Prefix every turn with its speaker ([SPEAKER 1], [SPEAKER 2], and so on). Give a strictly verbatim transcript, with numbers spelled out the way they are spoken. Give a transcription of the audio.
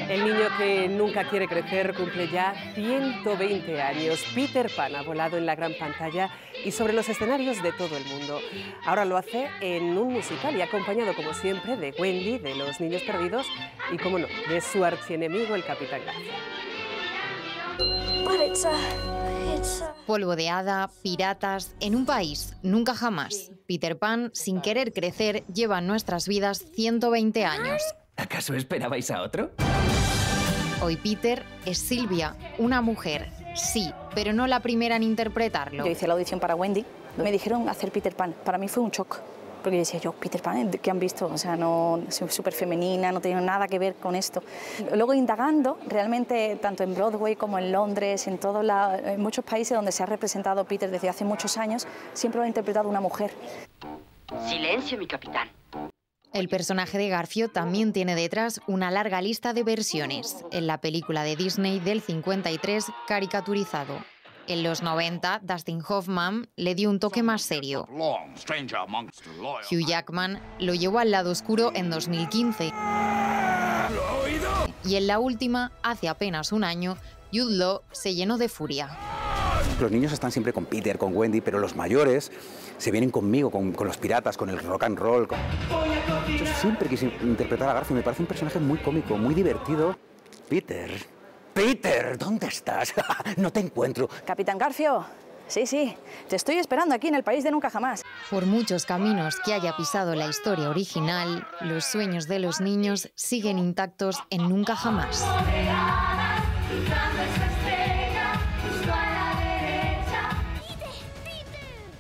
[SPEAKER 1] El niño que nunca quiere crecer cumple ya ciento veinte años. Peter Pan ha volado en la gran pantalla y sobre los escenarios de todo el mundo. Ahora lo hace en un musical y acompañado, como siempre, de Wendy, de Los Niños Perdidos y, como no, de su archienemigo, el Capitán Garfio.
[SPEAKER 2] Polvo de hada, piratas, en un país, nunca jamás. Peter Pan, sin querer crecer, lleva en nuestras vidas ciento veinte años.
[SPEAKER 3] ¿Acaso esperabais a otro?
[SPEAKER 2] Hoy Peter es Silvia, una mujer, sí, pero no la primera en interpretarlo.
[SPEAKER 4] Yo hice la audición para Wendy, me dijeron hacer Peter Pan. Para mí fue un shock, porque decía yo, Peter Pan, ¿qué han visto? O sea, no, soy súper femenina, no tiene nada que ver con esto. Luego indagando, realmente, tanto en Broadway como en Londres, en, todo la, en muchos países donde se ha representado Peter desde hace muchos años, siempre lo ha interpretado una mujer.
[SPEAKER 5] Silencio, mi capitán.
[SPEAKER 2] El personaje de Garfio también tiene detrás una larga lista de versiones. En la película de Disney del cincuenta y tres, caricaturizado. En los noventa, Dustin Hoffman le dio un toque más serio. Hugh Jackman lo llevó al lado oscuro en dos mil quince. Y en la última, hace apenas un año, Jude Law se llenó de furia.
[SPEAKER 6] Los niños están siempre con Peter, con Wendy, pero los mayores se vienen conmigo, con, con los piratas, con el rock and roll. Con... Yo siempre quise interpretar a Garfio, me parece un personaje muy cómico, muy divertido. Peter, Peter, ¿dónde estás? No te encuentro.
[SPEAKER 4] Capitán Garfio, sí, sí, te estoy esperando aquí en el país de nunca jamás.
[SPEAKER 2] Por muchos caminos que haya pisado la historia original, los sueños de los niños siguen intactos en Nunca Jamás.